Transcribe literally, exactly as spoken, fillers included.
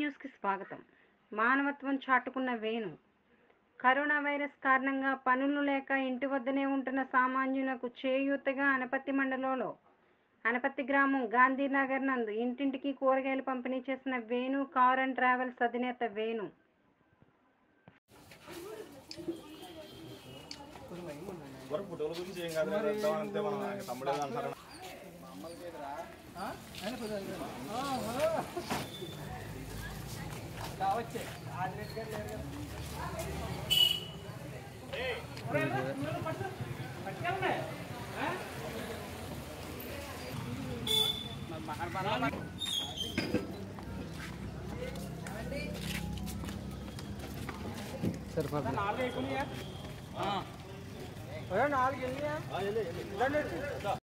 న్యూస్కి స్వాగతం. మానవత్వం చాటుకున్న వేణు. కరోనా వైరస్ కారణంగా పనులు లేక ఇంటి వద్దనే ఉంటున్న సామాన్యులకు చేయూతగా అనపత్తి మండలంలో అనపత్తి గ్రామం గాంధీనగర్ నందు ఇంటింటికి కూరగాయలు పంపిణీ చేసిన వేణు కార్ అండ్ ట్రావెల్స్ అధినేత వేణు. నాలుగు